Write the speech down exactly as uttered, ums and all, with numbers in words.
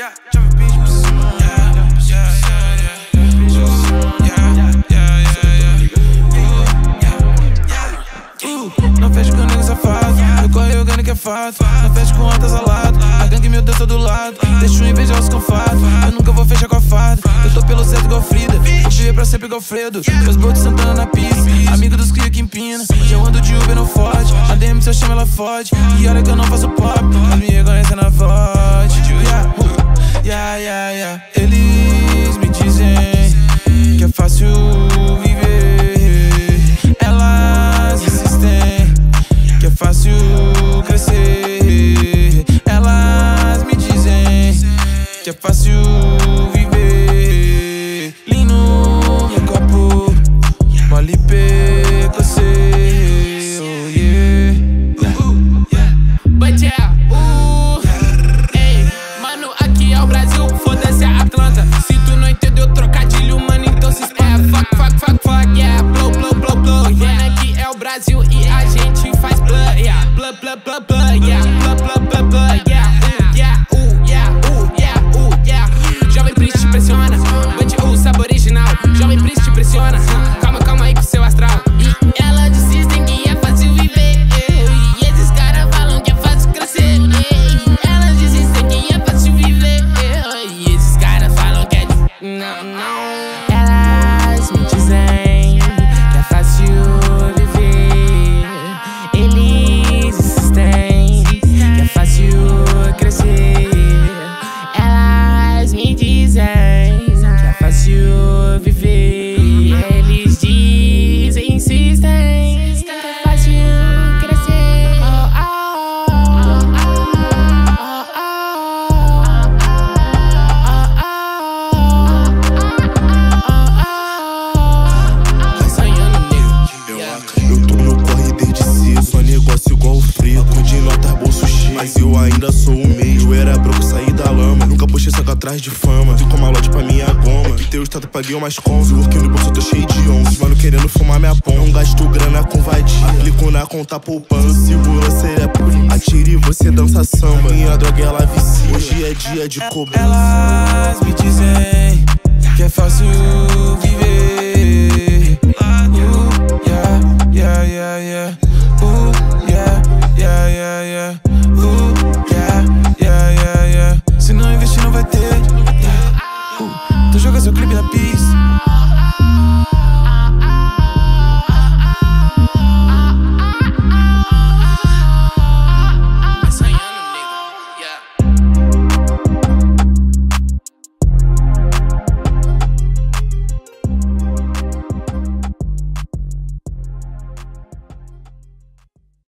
Não fecho com nego safado, eu corro o ganho que é fato. Não fecho com altas ao lado, a gangue meu Deus tá do lado. Deixo invejosos com fato, eu nunca vou fechar com a fada. Eu tô pelo certo igual Frida, vou viver pra sempre igual Fredo. Meus botos sentando na pista, amigo dos cria que empina. Já ando de Uber no Ford, a D M se eu chamo ela fode. E olha que eu não faço pop, mas me reconhecem na voz. Yeah, yeah, yeah, yeah. Eles me dizem que é fácil viver, elas insistem que é fácil crescer. Elas me dizem que é fácil viver. Lino no copo, mole P com você. Oh yeah. But yeah, uh, ei, mano, aqui é o Brasil, foda-se a Atlanta. Se tu não entendeu trocadilho, mano, então se espera. Fuck, fuck, fuck, fuck, yeah, blow, blow, blow, blow, yeah. Aqui é o Brasil e a gente faz blood, yeah. Blood, blood, blood, blood, yeah. Blood, blood, blood, blood, yeah. Uh, yeah, uh, yeah, uh, yeah, uh, yeah. Jovem Príncipe te pressiona, bande o sabor original. Jovem Príncipe te pressiona, calma, calma aí com seu astral. E ela desistem que é fácil viver, e esses caras falam que é fácil crescer. Elas desistem que é fácil viver, e esses caras falam que é de... Não, não. Elas me dizem que é fácil viver, eles insistem que é fácil crescer. Elas me dizem que é fácil viver, eles dizem, insistem que é fácil crescer. Oh, oh, oh, Eu tô no corre desde cedo, só negócio igual o Fredo. De nota bolso cheio, mas eu ainda sou o meio. Eu era broco, saí da lama, nunca puxei saco atrás de fama. Fico malote pra minha goma, que teu estado paguei umas com. Se work no bolso eu tô cheio de onze, mano querendo fumar minha pão. Não gasto grana com vadia, aplico na conta poupando. Segurança é polícia, atire e você dança samba. Minha droga ela vicia, hoje é dia de cobrança. elas me dizem que é fácil viver,